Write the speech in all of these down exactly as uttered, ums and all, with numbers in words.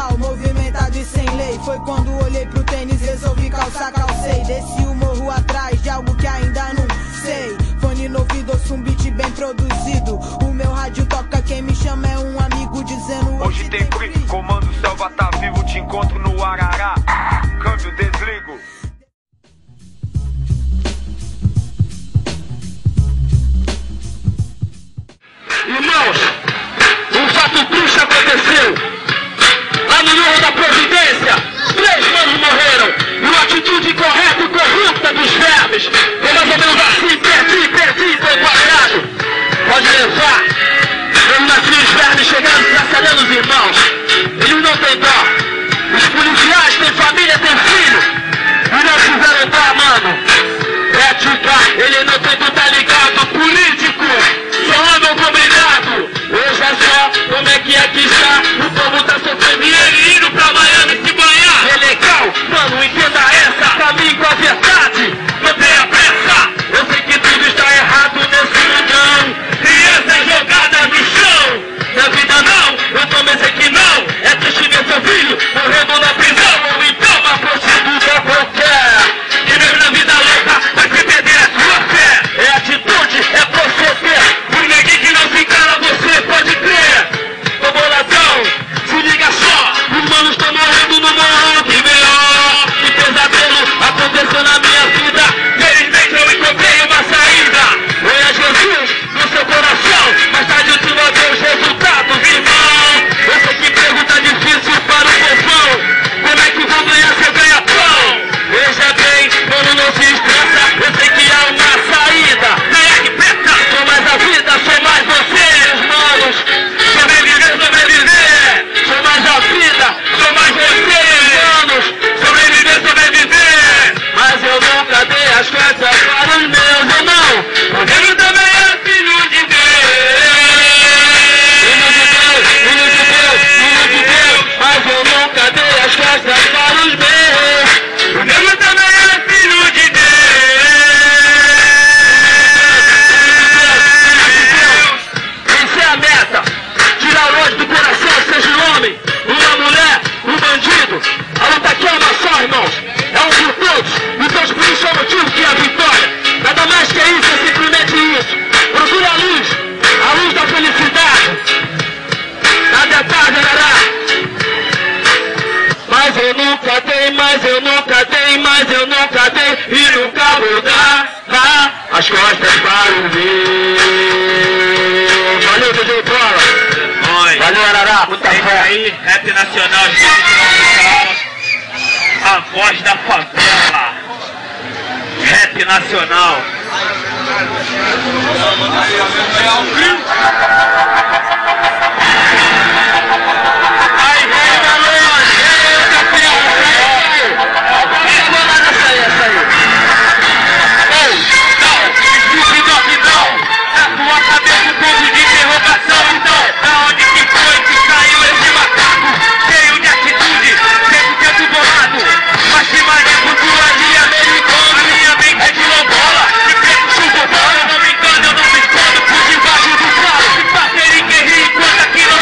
mal, movimentado e sem lei. Foi quando olhei pro tênis, resolvi calçar, calcei. Desci o morro atrás de algo que ainda não sei. Fone no ouvido, ouço um beat bem produzido. O meu rádio toca, quem me chama é um amigo dizendo: hoje tem free, comando selva tá vivo, te encontro no Arará. Câmbio, desligo. Irmãos, um fato triste aconteceu. Lá no Morro da Providência, três manos morreram. E uma atitude correta e corrupta dos vermes. Foi mais ou menos assim: perdi, perdi, tô quadrado. Pode levar. Mesmo assim os vermes chegaram estraçalhando os irmãos. Eles não têm dó. Os policiais têm família, têm filho. E não fizeram dó, mano. Ética, ele não tem, tu tá ligado. Político, só andam combinado. Veja só como é que aqui está. O povo tá sofrendo e ele indo pra Miami se banhar. É legal, mano, entenda essa. Caminho com a verdade, não tenha pressa. Eu sei que tudo está errado nesse mundão. Crianças jogadas no chão. Na vida não, eu também sei que não. É triste ver seu filho morrendo na prisão. Ou então uma prostituta qualquer. Que mesmo na vida louca vai se perder a sua fé. É atitude, é proceder. O neguinho que não se encala, você pode crer. Tomou ladrão, se liga só. Os manos estão morrendo no morro. Que melhor, que pesadelo aconteceu na minha vida. Felizmente eu encontrei uma saída. Oi a Jesus no seu coração. Mais tarde eu te mandei os resultados, irmão. Eu sei que pergunta difícil para o povão. Como é que vou ganhar seu ganha-pão? Veja bem, mano, não se estressa. Eu sei que há uma saída. Ganha que preta, sou mais a vida, sou mais vocês, manos. Sobreviver, sobreviver. Sou mais a vida, sou mais vocês, manos. Sobreviver, sobreviver. Mas eu nunca dei as costas para os meus irmãos. Porque ele também é filho de Deus. Filho de Deus, filho de Deus, filho de Deus. Mas eu nunca dei as costas para os meus. Porque ele também é filho de Deus. Essa é a meta. Tirar o ódio do coração, seja um homem, uma mulher, um bandido. A luta aqui é uma só, irmãos. É um por todos. E todos por isso é o motivo que é a vitória. Nada mais que isso, é simplesmente isso. Procure a luz, a luz da felicidade. Nada é tarde, galera. Mas eu nunca dei, mas eu nunca dei, mas eu nunca dei. E nunca vou dar, dar as costas para o ver. Valeu, D J Bola. Oi. Valeu, Arará, muita É isso fé. aí, rap nacional, gente. A voz da favela. Rap nacional. Aí vem, garoto. Ei, campeão. Essa bolada, essa aí, essa aí. Ei, não, Snoop Dogg não. Na tua cabeça um ponto de interrogação, então. Da onde que foi que saiu esse macaco? Cheio de atitude, cem por cento bolado. Mas que mania cultura de americano. A minha mente é de lobola, de preto chuva bola. Eu não me engano, eu não me escondo por debaixo do colo. Se parceiro que ri, enquanto aqui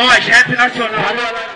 nós, rap nacional.